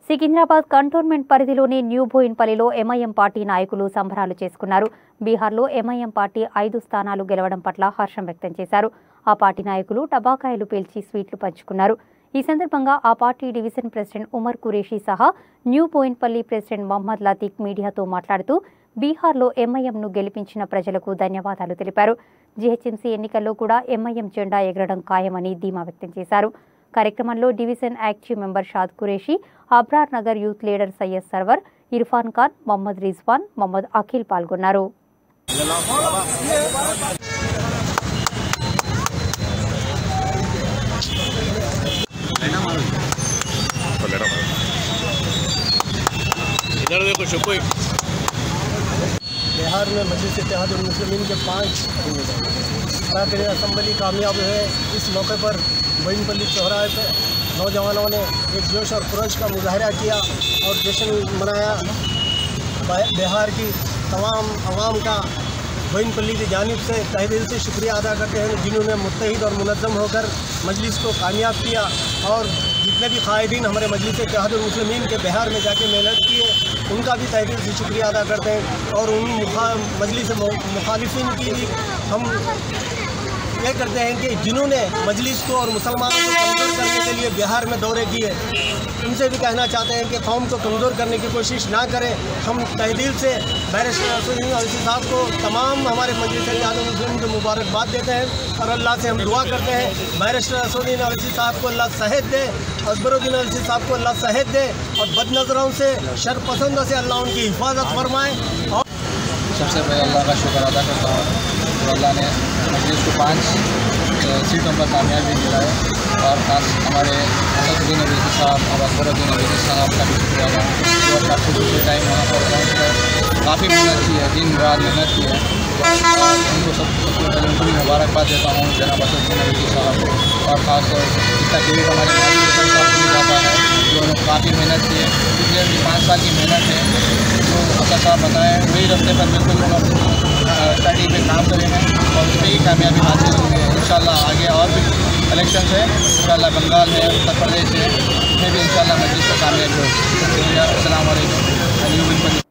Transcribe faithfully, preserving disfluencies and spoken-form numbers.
Secunderabad cantonment పరిధిలోని new బోయిన్పల్లిలో MIM party నాయకులు సంబరాలు చేసుకున్నారు. బీహార్లో ఎంఐఎం పార్టీ ఐదు స్థానాలు గెలవడం పట్ల హర్షం వ్యక్తం చేశారు. ఆ పార్టీ నాయకులు టబాకాయలు పేల్చి స్వీట్లు పంచుకున్నారు. ఈ సందర్భంగా ఆ party division president Umar Qureshi సహా న్యూ బోయిన్పల్లి ప్రెసిడెంట్ మహమ్మద్ లతీక్ మీడియాతో మాట్లాడుతూ బీహార్లో ఎంఐఎంను గెలిపించిన ప్రజలకు ధన్యవాదాలు తెలిపారు. జీహెచ్ఎంసీ ఎన్నికల్లో కూడా ఎంఐఎం జెండా ఎగరడం ఖాయమని ధీమా వ్యక్తం చేశారు. కార్యక్రమంలో division active member Shad Qureshi, Abrar Nagar youth leader Syed Sarwar, Irfan Khan, Mohammed Rizwan, Mohammed Akhil పాల్గొన్నారు. बिहार में मजलिस इत्तेहादुल मुस्लिमीन के पाँच अराकान असम्बली कामयाब है। इस मौके पर बोइनपल्ली चौराहे पर नौजवानों ने एक जोश और खुरोश का मुजाहरा किया और जश्न मनाया। बिहार की तमाम अवाम का बोइनपल्ली की जानिब से तहे दिल से शुक्रिया अदा करते हैं जिन्होंने मुत्तहिद और मुनज़्ज़म होकर मजलिस को कामयाब किया और जितने भी कायदीन हमारे मजलिस इत्तेहादुल मुस्लिमीन के बिहार में जाके मेहनत किए उनका भी तहे दिल से शुक्रिया अदा करते हैं। और उन मजलिस मुखालिफिन की भी हम ये करते हैं कि जिन्होंने मजलिस को और मुसलमानों को कमज़ोर करने के लिए बिहार में दौरे किए, उनसे भी कहना चाहते हैं कि कौम को कमज़ोर करने की कोशिश ना करें। हम तहदील से बैरिस्टर असदुद्दीन ओवैसी साहब को तमाम हमारे मजलिस इत्तेहादुल मुस्लिमीन को मुबारकबाद देते हैं और अल्लाह से हम दुआ करते हैं बैरिस्टर असदुद्दीन ओवैसी साहब को अल्लाह सेहत दे, अकबरुद्दीन ओवैसी साहब को अल्लाह सेहत दे और बदनज़रों से शरपसंदों से अल्लाह उनकी हिफाजत फरमाए। और सबसे पहले अल्लाह का शुक्र अदा करता हूँ तो अल्लाह ने मजलिस को पाँच सीटों पर कामयाबी दिलाए और ख़ास हमारे असदुद्दीन ओवैसी साहब और अकबरुद्दीन ओवैसी साहब का भी शुक्रिया अदा जो अपना खुशूसी टाइम वहाँ पर पहुँच कर काफ़ी मेहनत की है, दिन रात मेहनत की है। उनको सब सबसे पहले उनको भी मुबारकबाद देता हूँ जनाब असदुद्दीन ओवैसी साहब और ख़ासतौर से इसका क्रेडिट हमारे साहब को जाता है जो उन्होंने काफ़ी मेहनत की है। पिछले भी पाँच साल की मेहनत है तो असद साहब बताएँ वही रास्ते पर बिल्कुल लोग स्टडी पे काम करेंगे और उस पर ही कामयाबी हासिल होंगे इंशाल्लाह। आगे और भी इलेक्शन है इंशाल्लाह, बंगाल है, उत्तर प्रदेश है, उसमें भी इंशाल्लाह मजलिस को कामयाबी होगी। अस्सलाम वालेकुम।